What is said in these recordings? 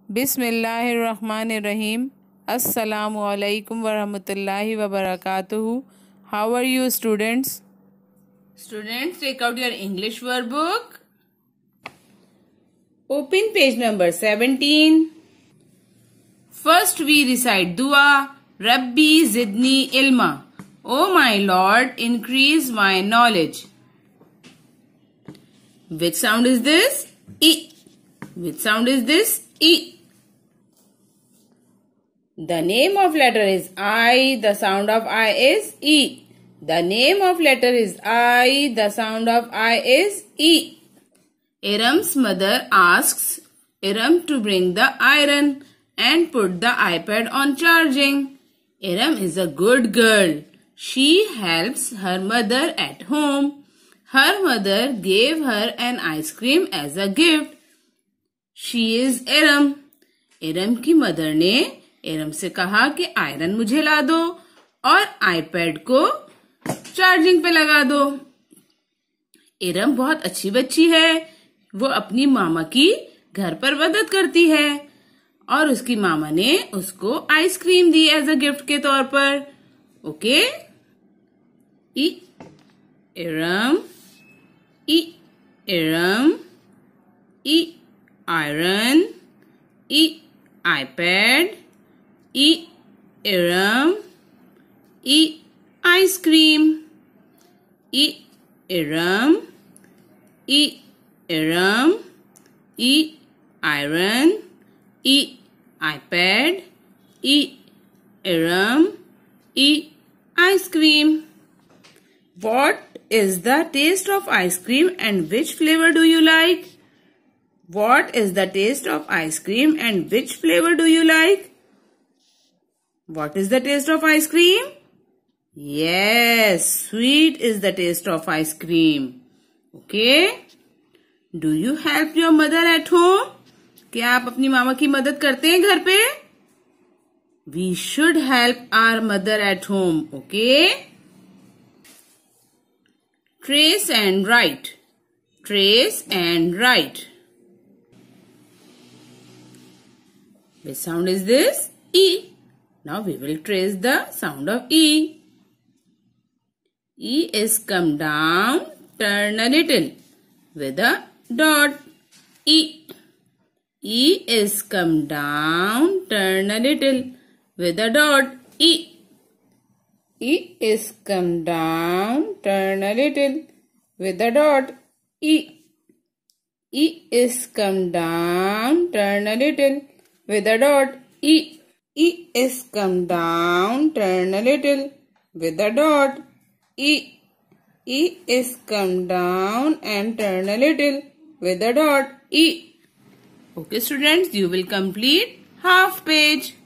Bismillahirrahmanirrahim. Assalamu alaikum wa rahmatullahi wa barakatuhu. How are you, students? Students, take out your English workbook. Open page number 17. First we recite dua. Rabbi zidni ilma. O my Lord, increase my knowledge. Which sound is this? E. Which sound is this? E. The name of letter is I. The sound of I is E. The name of letter is I. The sound of I is E. Iram's mother asks Iram to bring the iron and put the iPad on charging. Iram is a good girl. She helps her mother at home. Her mother gave her an ice cream as a gift. She is Iram. Iram की mother ने इरम से कहा कि iron मुझे ला दो और iPad को charging पे लगा दो। इरम बहुत अच्छी बच्ची है। वो अपनी मामा की घर पर मदद करती है और उसकी मामा ने उसको आइसक्रीम दी एज अ गिफ्ट के तौर पर। Okay, E Iram, E Iram, E iron, E iPad, E Iram, E ice cream, E Iram, E Iram, E iron, E iPad, E Iram, E ice cream. What is the taste of ice cream and which flavor do you like? What is the taste of ice cream and which flavor do you like? What is the taste of ice cream? Yes, sweet is the taste of ice cream. Okay? Do you help your mother at home? क्या आप अपनी मामा की मदद करते हैं घर पे? We should help our mother at home. Okay? Trace and write. Trace and write. Which sound is this? E. Now we will trace the sound of E. E is come down, turn a little with a dot. E. E is come down, turn a little with a dot. E. E is come down, turn a little with a dot. E. E is come down, turn a little with a dot. E. E is come down, turn a little with a dot. E. E is come down and turn a little with a dot. E. Okay, students, you will complete half page.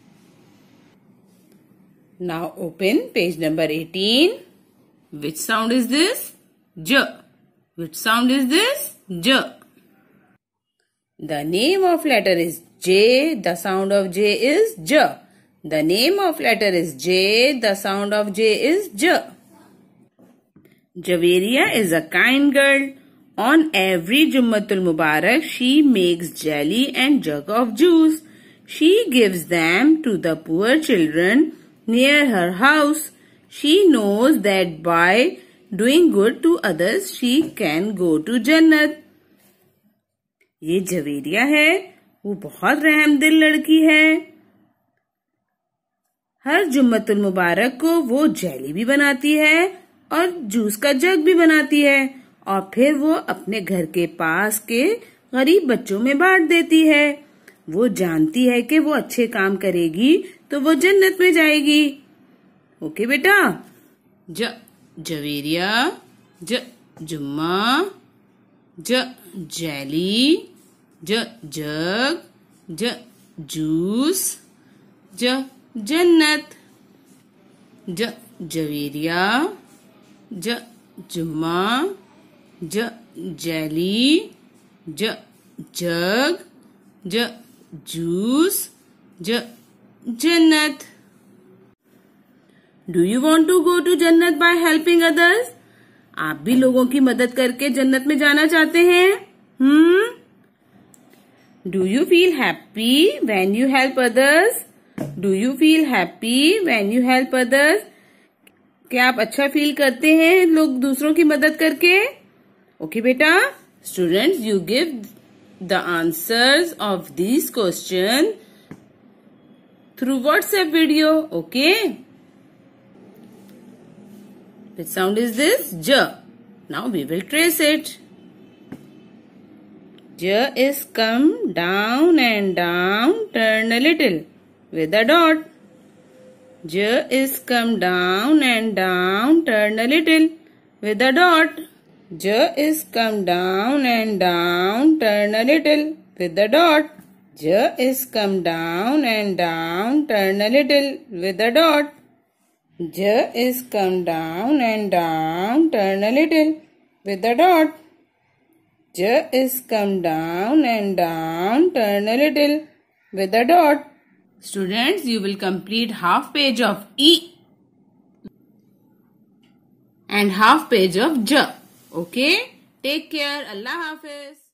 Now open page number 18. Which sound is this? J. Which sound is this? J. The name of letter is J. The sound of J is J. The name of letter is J. The sound of J is J. Javeria is a kind girl. On every Jummatul Mubarak, she makes jelly and jug of juice. She gives them to the poor children near her house. She knows that by doing good to others, she can go to Jannat. ये जवेरिया है, वो बहुत रहमदिल लड़की है। हर जुम्मतुल मुबारक को वो jelly भी बनाती है और जूस का जग भी बनाती है और फिर वो अपने घर के पास के गरीब बच्चों में बांट देती है। वो जानती है कि वो अच्छे काम करेगी तो वो जन्नत में जाएगी। ओके बेटा? जवेरिया, जुम्मा, jelly, jug, juice, Jannat. Javeria, जुम्मा, jelly, jug, juice, Jannat. Do you want to go to जन्नत by helping others? आप भी लोगों की मदद करके जन्नत में जाना चाहते हैं? Do you feel happy when you help others? Do you feel happy when you help others? क्या आप अच्छा फील करते हैं लोग दूसरों की मदद करके? ओके बेटा, students you give the answers of this question through WhatsApp video. Okay. Which sound is this? J. Now we will trace it. J is come down and down, turn a little with a dot. J is come down and down, turn a little with a dot. J is come down and down, turn a little with a dot. J is come down and down, turn a little with a dot. J is come down and down, turn a little with a dot. J is come down and down, turn a little with a dot. Students, you will complete half page of E and half page of J. Okay? Take care. Allah Hafiz.